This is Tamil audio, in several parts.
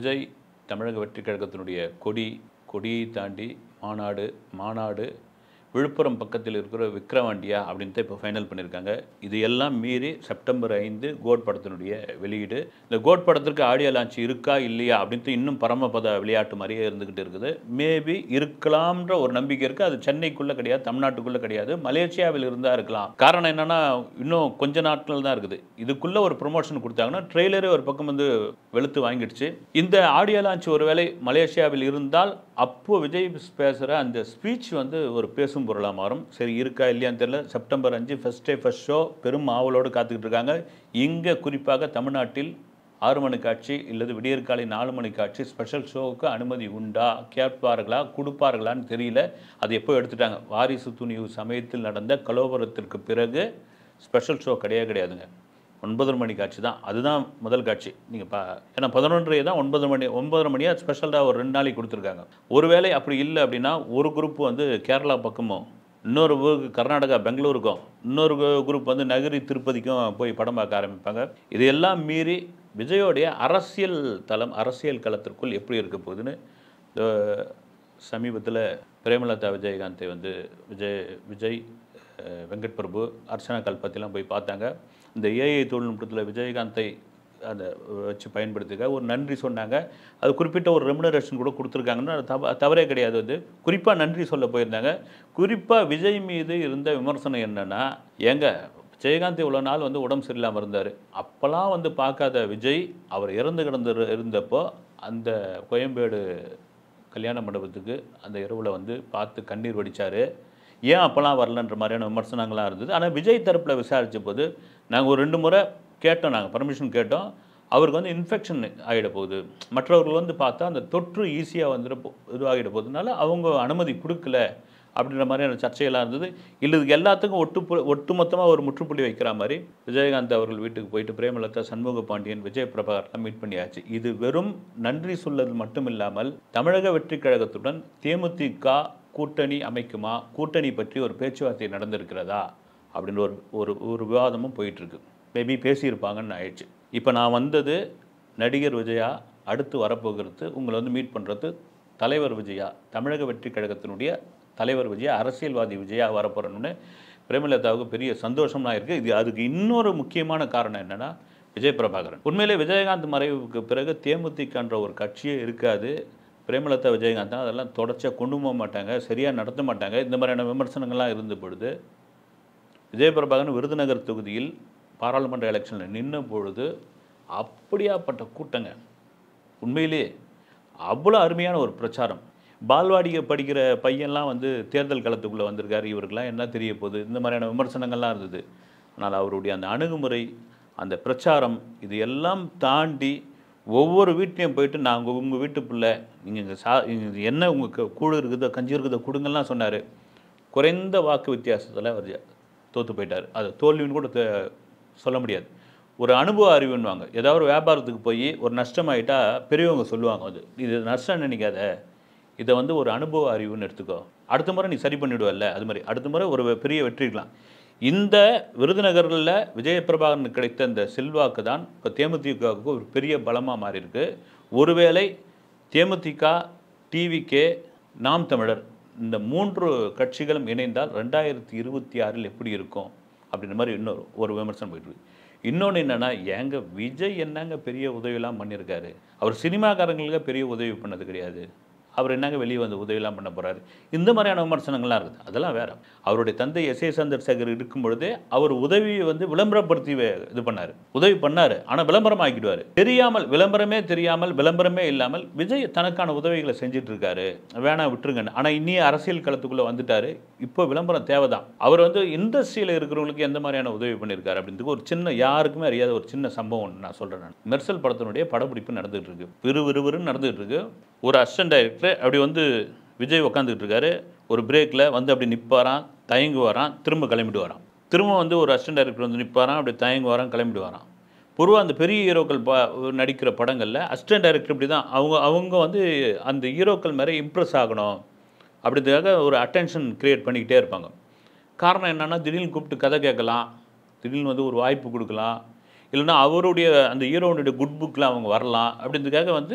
விஜய் தமிழக வெற்றிக் கழகத்தினுடைய கொடியை தாண்டி மாநாடு விழுப்புரம் பக்கத்தில் இருக்கிற விக்கிரவாண்டியா அப்படின்ட்டு இப்போ ஃபைனல் பண்ணியிருக்காங்க. இது எல்லாம் மீறி செப்டம்பர் 5 கோட் படத்தினுடைய வெளியீடு. இந்த கோட் படத்திற்கு ஆடியோ லான்ச் இருக்கா இல்லையா அப்படின்ட்டு இன்னும் பரமபத விளையாட்டு மாதிரியே இருந்துக்கிட்டு இருக்குது. மேபி இருக்கலாம்ன்ற ஒரு நம்பிக்கை இருக்குது. அது சென்னைக்குள்ளே கிடையாது, தமிழ்நாட்டுக்குள்ளே கிடையாது, மலேசியாவில் இருந்தால் இருக்கலாம். காரணம் என்னென்னா இன்னும் கொஞ்ச நாட்கள் தான் இருக்குது. இதுக்குள்ளே ஒரு ப்ரொமோஷன் கொடுத்தாங்கன்னா ட்ரெய்லரே ஒரு பக்கம் வந்து வெளுத்து வாங்கிடுச்சு. இந்த ஆடியோ லான்ச் ஒருவேளை மலேசியாவில் இருந்தால் அப்போ விஜய் பேசுகிற அந்த ஸ்பீச் வந்து ஒரு பேசும் பொருளாக மாறும். சரி இருக்கா இல்லையான்னு தெரியல. செப்டம்பர் 5 ஃபர்ஸ்ட் ஷோ பெரும் ஆவலோடு காத்துக்கிட்டு இருக்காங்க. இங்கே குறிப்பாக தமிழ்நாட்டில் 6 மணி காட்சி இல்லது விடியற்காலை 4 மணி காட்சி ஸ்பெஷல் ஷோவுக்கு அனுமதி உண்டா, கேட்பார்களா, கொடுப்பார்களான்னு தெரியல. அது எப்போ எடுத்துட்டாங்க. வாரிசு துணிவு சமயத்தில் நடந்த கலவரத்திற்கு பிறகு ஸ்பெஷல் ஷோ கிடையாதுங்க. 9 மணி காட்சி தான். அதுதான் முதல் காட்சி. நீங்கள் ஏன்னா 11:30 தான் 9:30 மணியாக ஸ்பெஷலாக ஒரு 2 நாளைக்கு கொடுத்துருக்காங்க. ஒருவேளை அப்படி இல்லை அப்படின்னா ஒரு குரூப் வந்து கேரளா பக்கமும், இன்னொரு ஊருக்கு கர்நாடகா பெங்களூருக்கும், இன்னொரு குரூப் வந்து நகரி திருப்பதிக்கும் போய் படம் பார்க்க ஆரம்பிப்பாங்க. இதையெல்லாம் மீறி விஜயோடைய அரசியல் களத்திற்குள் எப்படி இருக்க போகுதுன்னு சமீபத்தில் பிரேமலதா விஜயகாந்தை வந்து விஜய் வெங்கட் பிரபு, அர்ச்சனா கல்பத்திலாம் போய் பார்த்தாங்க. இந்த ஏஐ தொழில்நுட்பத்தில் விஜயகாந்தை அதை வச்சு பயன்படுத்திக்க ஒரு நன்றி சொன்னாங்க. அது குறிப்பிட்ட ஒரு ரெமுனரேஷன் கூட கொடுத்துருக்காங்கன்னா அது தவறே கிடையாது. வந்து குறிப்பாக நன்றி சொல்ல போயிருந்தாங்க. குறிப்பாக விஜய் மீது இருந்த விமர்சனம் என்னென்னா, விஜயகாந்த் இவ்வளோ நாள் வந்து உடம்பு சரியில்லாமல் இருந்தார். அப்போல்லாம் வந்து பார்க்காத விஜய் அவர் இருந்தப்போ அந்த கோயம்பேடு கல்யாண மண்டபத்துக்கு அந்த இரவில் வந்து பார்த்து கண்ணீர் வடித்தார். ஏன் அப்போல்லாம் வரலன்ற மாதிரியான விமர்சனங்கள்லாம் இருந்தது. ஆனால் விஜய் தரப்பில் விசாரித்த போது நாங்கள் ஒரு 2 முறை கேட்டோம், நாங்கள் பர்மிஷன் கேட்டோம். அவருக்கு வந்து இன்ஃபெக்ஷன் ஆகிட போகுது, மற்றவர்கள் வந்து பார்த்தா அந்த தொற்று ஈஸியாக வந்துட்டு இதுவாகிட போகுதுனால அவங்க அனுமதி கொடுக்கல அப்படின்ற மாதிரியான சர்ச்சையெல்லாம் இருந்தது. இதுக்கு எல்லாத்துக்கும் ஒட்டுமொத்தமாக ஒரு முற்றுப்புள்ளி வைக்கிற மாதிரி விஜயகாந்த் அவர்கள் வீட்டுக்கு போயிட்டு பிரேமலதா, சண்முக பாண்டியன், விஜய் பிரபாகர்லாம் மீட் பண்ணியாச்சு. இது வெறும் நன்றி சொல்லது மட்டும் இல்லாமல் தமிழக வெற்றிக் கழகத்துடன் தேமுதிக கூட்டணி அமைக்குமா, கூட்டணி பற்றி ஒரு பேச்சுவார்த்தை நடந்திருக்கிறதா அப்படின்னு ஒரு விவாதமும் போயிட்டுருக்கு. மேபி பேசியிருப்பாங்கன்னு ஆயிடுச்சு. இப்போ நான் வந்தது நடிகர் விஜயா, அடுத்து வரப்போகிறது உங்களை வந்து மீட் பண்ணுறது தலைவர் விஜயா, தமிழக வெற்றிக் கழகத்தினுடைய தலைவர் விஜயா, அரசியல்வாதி விஜயா வரப்போகிறோன்னு பிரேமலதாவுக்கு பெரிய சந்தோஷம்லாம் இருக்குது. அதுக்கு இன்னொரு முக்கியமான காரணம் என்னென்னா விஜய் பிரபாகரன். உண்மையிலே விஜயகாந்த் மறைவுக்கு பிறகு தேமுதிகன்ற ஒரு கட்சியே இருக்காது. பிரேமலதா விஜயகாந்த் தான் அதெல்லாம் தொடர்ச்சியாக கொண்டு போக மாட்டாங்க, சரியாக நடத்த மாட்டாங்க. இந்த மாதிரியான விமர்சனங்கள்லாம் இருந்த பொழுது விஜய் பிரபாகரன் விருதுநகர் தொகுதியில் பாராளுமன்ற எலெக்ஷனில் நின்ற பொழுது அப்படியாப்பட்ட கூட்டங்க. உண்மையிலே அவ்வளோ அருமையான ஒரு பிரச்சாரம். பால்வாடியை படிக்கிற பையன்லாம் வந்து தேர்தல் களத்துக்குள்ளே வந்திருக்காரு, இவருக்கெல்லாம் என்ன தெரிய போகுது, இந்த மாதிரியான விமர்சனங்கள்லாம் இருந்தது. ஆனால் அவருடைய அந்த அணுகுமுறை, அந்த பிரச்சாரம், இது எல்லாம் தாண்டி ஒவ்வொரு வீட்லையும் போயிட்டு நாங்கள் உங்கள் வீட்டு பிள்ளை, நீங்கள் என்ன உங்கள் கூழ் இருக்குதோ கஞ்சி இருக்குதோ கொடுங்கலாம் சொன்னார். குறைந்த வாக்கு வித்தியாசத்தில் அவர் தோற்று போயிட்டார். அது தோல்வின்னு கூட சொல்ல முடியாது. ஒரு அனுபவ அறிவுன்னுவாங்க. ஏதாவது ஒரு வியாபாரத்துக்கு போய் ஒரு நஷ்டமாயிட்டா பெரியவங்க சொல்லுவாங்க, இது நஷ்டம் நினைக்காத, இதை வந்து ஒரு அனுபவ அறிவுன்னு எடுத்துக்கோ, அடுத்த முறை நீ சரி பண்ணிவிடுவல்ல, அது மாதிரி அடுத்த முறை ஒரு பெரிய வெற்றி இருக்கலாம். இந்த விருதுநகரில் விஜயபிரபாகரனுக்கு கிடைத்த இந்த செல்வாக்கு தான் இப்போ தேமுதிகவுக்கு ஒரு பெரிய பலமாக மாறி இருக்கு. ஒருவேளை தேமுதிக, டிவிகே, நாம் தமிழர் இந்த 3 கட்சிகளும் இணைந்தால் 2026 எப்படி இருக்கும் அப்படின்ற மாதிரி இன்னொரு விமர்சனம் போயிட்டுருக்கு. இன்னொன்று என்னென்னா, விஜய் என்னங்க பெரிய உதவியெல்லாம் பண்ணியிருக்காரு. அவர் சினிமாக்காரங்களுக்கு பெரிய உதவி பண்ணது கிடையாது. அவர் என்னங்க வெளியே வந்து உதவியெல்லாம் பண்ண போகிறாரு. இந்த மாதிரியான விமர்சனங்கள்லாம் இருக்குது. அதெல்லாம் வேறு. அவருடைய தந்தை எஸ்.ஏ. சந்திரசேகர் இருக்கும் பொழுதே அவர் உதவியை வந்து விளம்பரப்படுத்தி இது பண்ணார், உதவி பண்ணார். ஆனால் விளம்பரம் ஆக்கிடுவார். விளம்பரமே தெரியாமல் விளம்பரமே இல்லாமல் விஜய் தனக்கான உதவிகளை செஞ்சுட்டு இருக்காரு, வேணாம் விட்டுருங்கன்னு. ஆனால் இன்னிய அரசியல் களத்துக்குள்ளே வந்துட்டார். இப்போ விளம்பரம் தேவைதான். அவர் வந்து இண்டஸ்ட்ரியில் இருக்கிறவங்களுக்கு எந்த மாதிரியான உதவி பண்ணியிருக்காரு அப்படின்றதுக்கு ஒரு சின்ன, யாருக்குமே அறியாத ஒரு சின்ன சம்பவம் நான் சொல்கிறேன். மெர்சல் படத்தினுடைய படப்பிடிப்பு நடந்துகிட்டு இருக்கு, விறுவிறுன்னு நடந்துகிட்டு இருக்கு. ஒரு அசிஸ்டன்ட் டைரக்டர் அப்படி வந்து விஜய் உட்காந்துக்கிட்டு இருக்காரு. ஒரு பிரேக்கில் வந்து அப்படி நிற்பாரான், தயங்குவாரான், திரும்ப கிளம்பிடுவாரான். திரும்ப வந்து ஒரு அசிஸ்டன்ட் டைரக்டர் வந்து நிற்பாரான், அப்படி தயங்குவாரான், கிளம்பிடுவாரான். பொதுவாக அந்த பெரிய ஹீரோக்கள் நடிக்கிற படங்களில் அசிஸ்டன்ட் டைரக்டர் இப்படி தான். அவங்க வந்து அந்த ஹீரோக்கள் மேலே இம்ப்ரெஸ் ஆகணும் அப்படின்றதுக்காக ஒரு அட்டென்ஷன் க்ரியேட் பண்ணிக்கிட்டே இருப்பாங்க. காரணம் என்னென்னா, திடீர்னு கூப்பிட்டு கதை கேட்கலாம், திடீர்னு வந்து ஒரு வாய்ப்பு கொடுக்கலாம், இல்லைன்னா அவருடைய அந்த ஹீரோனுடைய குட் புக்கில் அவங்க வரலாம் அப்படின்றதுக்காக வந்து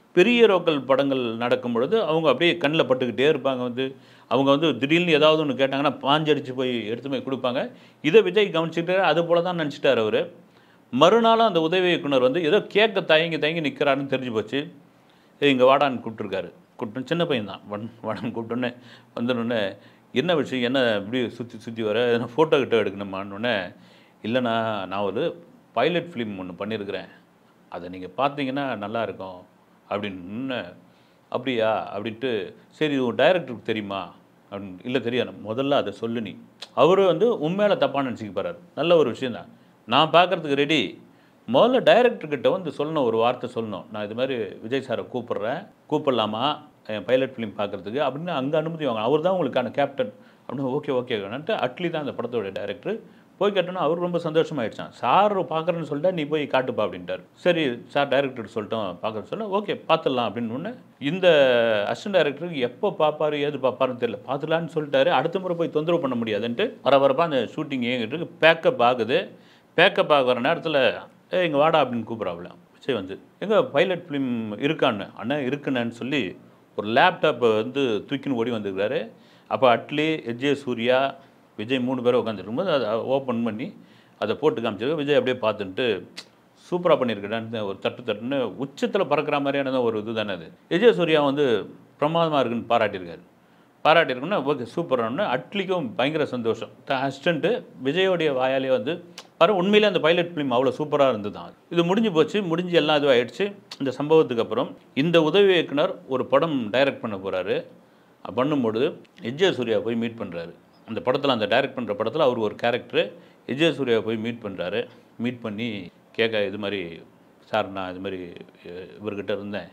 பெரிய ஹீரோக்கள் படங்கள் நடக்கும் பொழுது அவங்க அப்படியே கண்ணில் பட்டுக்கிட்டே இருப்பாங்க. அவங்க திடீர்னு ஏதாவது ஒன்று கேட்டாங்கன்னா பாஞ்சடிச்சு போய் எடுத்து போய் கொடுப்பாங்க. இதை விஜய் கவனிச்சுட்டு அது போல தான் நினச்சிட்டார் அவர். மறுநாளும் அந்த உதவி இயக்குனர் ஏதோ கேட்க தயங்கி நிற்கிறாருன்னு தெரிஞ்சு போச்சு. இங்கே வாடான்னு கூப்பிட்டுருக்காரு. கூப்பிட்டு சின்ன பையன் தான் வாடான்னு கூப்பிட்டோன்னே வந்துடனே என்ன விஷயம், என்ன இப்படி சுற்றி வர, எதனா ஃபோட்டோ கிட்ட எடுக்கணுமான்னொன்னே, இல்லைண்ணா நான் ஒரு பைலட் ஃபிலிம் ஒன்று பண்ணியிருக்கிறேன், அதை நீங்கள் பார்த்தீங்கன்னா நல்லாயிருக்கும் அப்படின்னு. அப்படியா அப்படின்ட்டு, சரி உன் டைரக்டருக்கு தெரியுமா அப்படின்னு. இல்லை தெரியாது. முதல்ல அதை சொல்லு நீ. அவர் உண்மையில தப்பாக நினச்சிக்க போகிறார். நல்ல ஒரு விஷயந்தான், நான் பார்க்குறதுக்கு ரெடி. முதல்ல டைரக்டர்கிட்ட சொல்லணும், ஒரு வார்த்தை சொல்லணும், நான் இது மாதிரி விஜய் சாரை கூப்பிடலாமா என் பைலட் ஃபிலிம் பார்க்குறதுக்கு அப்படின்னு. அங்கே அனுமதி வாங்க, அவர் தான் உங்களுக்கான கேப்டன் அப்படின்னு. ஓகேன்ட்டு அட்லி தான் அந்த படத்தோட டைரக்டர். போய் கேட்டோன்னா அவர் ரொம்ப சந்தோஷமாயிடுச்சான். சார் பார்க்குறேன்னு சொல்லிட்டா நீ போய் காட்டுப்பா அப்படின்ட்டார். சரி சார் டைரக்டர் சொல்லிட்டோம் பார்க்குறேன்னு சொல்ல, ஓகே பார்த்துடலாம் அப்படின்னு. இந்த அசிஸ்டன்ட் டைரக்டருக்கு எப்போ பார்ப்பார் ஏது பார்ப்பாருன்னு தெரியல. பார்த்துலான்னு சொல்லிட்டாரு. அடுத்த முறை போய் தொந்தரவு பண்ண முடியாதுன்ட்டு பரபரப்பாக அந்த ஷூட்டிங் ஏங்கிட்டு பேக்கப் ஆகுது. பேக்கப் ஆகிற நேரத்தில் இங்கே வாடா அப்படின்னு கூப்பிட்றாப்புல. சரி எங்கே பைலட் ஃபிலிம் இருக்கான்னு. அண்ணா இருக்குன்னு சொல்லி ஒரு லேப்டாப்பை தூக்கின்னு ஓடி வந்துருக்காரு. அப்போ அட்லி, எஜே சூர்யா, விஜய் 3 பேரும் உட்காந்துருக்கும்போது அதை ஓப்பன் பண்ணி அதை போட்டு காமிச்சிருக்கு. விஜய் அப்படியே பார்த்துட்டு சூப்பராக பண்ணியிருக்கேன்னு ஒரு தட்டுன்னு உச்சத்தில் பறக்கிற மாதிரியான ஒரு இது தானே அது. எஜே சூர்யா பிரமாதமாக இருக்குன்னு பாராட்டியிருக்குன்னா ஓகே சூப்பரானு. அட்லிக்கும் பயங்கர சந்தோஷம். அசிஸ்டண்ட்டு விஜயோடைய வாயாலே உண்மையிலே அந்த பைலட் ஃபிலிம் அவ்வளோ சூப்பராக இருந்து தான். இது முடிஞ்சு போச்சு. முடிஞ்சு எல்லாம் இதுவாகிடுச்சு. இந்த சம்பவத்துக்கு அப்புறம் இந்த உதவி இயக்குனர் ஒரு படம் டைரக்ட் பண்ண போகிறாரு. பண்ணும்பொழுது எஜே சூர்யா போய் மீட் பண்ணுறாரு. அந்த படத்தில், அந்த டைரக்ட் பண்ணுற படத்தில் அவர் ஒரு கேரக்டரு. எஜே சூர்யா போய் மீட் பண்ணுறாரு. மீட் பண்ணி இது மாதிரி சார் நான் இது மாதிரி இவர்கிட்ட இருந்தேன்,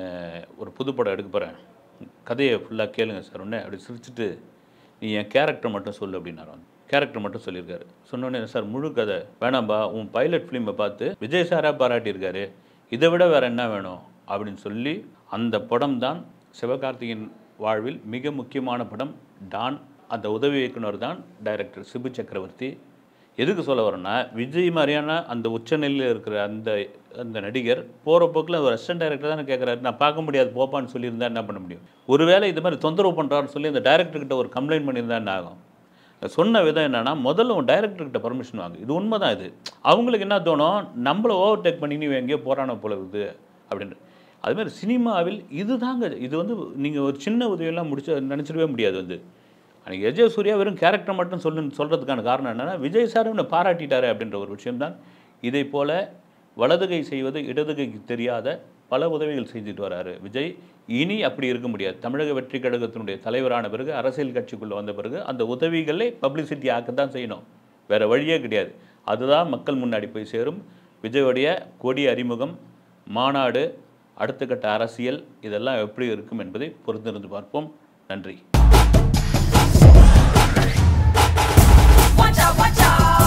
ஒரு புது படம் எடுக்க போகிறேன், கதையை ஃபுல்லாக கேளுங்க சார் ஒன்று அப்படி சிரிச்சுட்டு, நீ என் கேரக்டர் மட்டும் சொல்லு அப்படின்னாரு. கேரக்டர் மட்டும் சொல்லியிருக்காரு. சொன்னோன்னே சார் முழு கதை வேணாம்பா, உன் பைலட் ஃபிலிமை பார்த்து விஜய் சாராக பாராட்டியிருக்காரு, இதை விட வேறு என்ன வேணும் அப்படின்னு சொல்லி அந்த படம் தான் சிவகார்த்திகேயன் வாழ்வில் மிக முக்கியமான படம் டான். அந்த உதவி இயக்குனர் தான் டைரக்டர் சிபு சக்கரவர்த்தி. எதுக்கு சொல்ல வரேன்னா, விஜய் மாதிரியான அந்த உச்சநிலையில் இருக்கிற அந்த நடிகர் போகிற போக்கில் ஒரு அசிஸ்டன்ட் டைரக்டர் தானே கேட்குறாரு, நான் பார்க்க முடியாது போப்பான்னு சொல்லியிருந்தா என்ன பண்ண முடியும்? ஒருவேளை இது மாதிரி தொந்தரவு பண்ணுறாருன்னு சொல்லி அந்த டைரக்டர்கிட்ட ஒரு கம்ப்ளைண்ட் பண்ணியிருந்தா என்ன ஆகும்? சொன்ன விதம் என்னென்னா, முதல்ல உன் டைரக்டர்கிட்ட பர்மிஷன் வாங்க. இது உண்மை தான். இது அவங்களுக்கு என்ன தோணும், நம்மளை ஓவர்டேக் பண்ணி நீ எங்கேயோ போகிறானோ போல இருக்குது அப்படின்ட்டு. அதுமாதிரி சினிமாவில் இது தாங்க. இது நீங்கள் ஒரு சின்ன உதவியெல்லாம் நினச்சிடவே முடியாது. அன்றைக்கி எஜே சூர்யா வெறும் கேரக்டர் மட்டும் சொல்கிறதுக்கான காரணம் என்னென்னா, விஜய் சார் இவனை பாராட்டிட்டாரு அப்படின்ற ஒரு விஷயம்தான். இதை போல் வலதுகை செய்வது இடதுகைக்கு தெரியாத பல உதவிகள் செஞ்சுட்டு வராரு விஜய். இனி அப்படி இருக்க முடியாது. தமிழக வெற்றி கழகத்தினுடைய தலைவரான பிறகு, அரசியல் கட்சிக்குள்ளே வந்த பிறகு அந்த உதவிகளை பப்ளிசிட்டி ஆக்கத்தான் செய்யணும், வேறு வழியே கிடையாது. அதுதான் மக்கள் முன்னாடி போய் சேரும். விஜயோடைய கொடி அறிமுகம், மாநாடு, அடுத்த கட்ட அரசியல், இதெல்லாம் எப்படி இருக்கும் என்பதை பொறுத்திருந்து பார்ப்போம். நன்றி. Watch out, watch out.